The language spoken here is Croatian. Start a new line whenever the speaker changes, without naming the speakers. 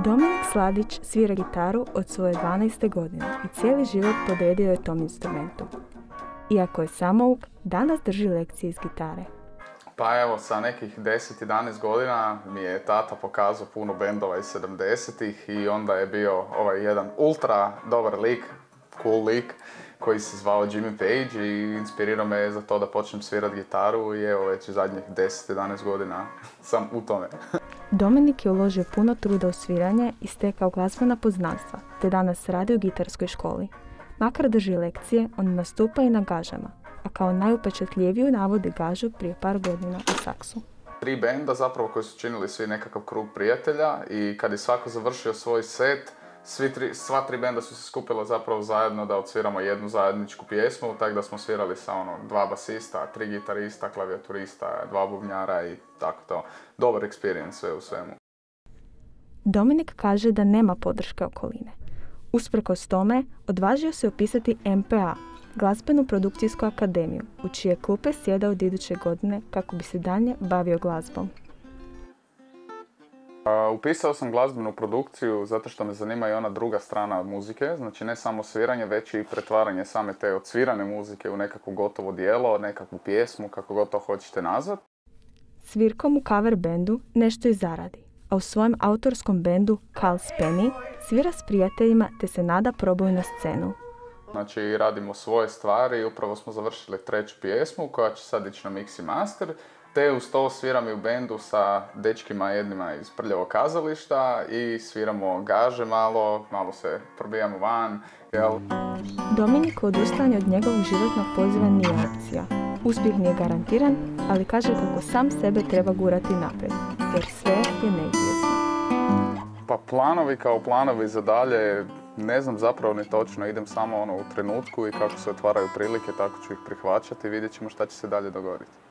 Dominik Sladić svira gitaru od svoje 12. godine i cijeli život podredio je tom instrumentu. Iako je samouk, danas drži lekcije iz gitare.
Pa evo, sa nekih 10-11 godina mi je tata pokazao puno bendova iz 70-ih i onda je bio ovaj jedan ultra dobar lik, cool lik, koji se zvao Jimmy Page i inspirirao me za to da počnem svirati gitaru i evo već zadnjih 10-11 godina sam u tome.
Dominik je uložio puno truda u sviranje i stekao glazbena poznanstva, te danas radi u gitarskoj školi. Makar drži lekcije, on nastupa i na gažama, a kao najupečatljiviju navodi gažu prije par godina u Saksu.
3 benda zapravo koji su činili svi nekakav krug prijatelja i kad je svako završio svoj set, sva 3 benda su se skupila zapravo zajedno da odsviramo jednu zajedničku pjesmu, tako da smo svirali sa 2 basista, 3 gitarista, klavijaturista, 2 bubnjara i tako to. Dobar experience sve u svemu.
Dominik kaže da nema podrške okoline. Usprkos tome, odvažio se upisati MPA, glazbenu produkcijsku akademiju, u čije klupe sjeda od iduće godine kako bi se dalje bavio glazbom.
Upisao sam glazbenu produkciju zato što me zanima i ona druga strana muzike, znači ne samo sviranje, već i pretvaranje same te odsvirane muzike u nekakvo gotovo djelo, nekakvu pjesmu, kako god to hoćete nazvati.
Svirkom u cover bendu nešto i zaradi, a u svojem autorskom bendu Carl's Penny svira s prijateljima te se nada proboju na scenu.
Znači radimo svoje stvari i upravo smo završili 3. pjesmu koja će sad ići na mix i master. Te uz to sviram i u bendu sa dečkima jednima iz Prljavog kazališta i sviramo gaže malo se probijamo van, jel?
Dominik odustajanje od njegovog životnog poziva nije opcija. Uspjeh nije garantiran, ali kaže kako sam sebe treba gurati naprijed, jer sve je neizvjesno.
Pa planovi kao planovi za dalje, ne znam zapravo ni točno, idem samo u trenutku i kako se otvaraju prilike, tako ću ih prihvaćati i vidjet ćemo šta će se dalje dogoditi.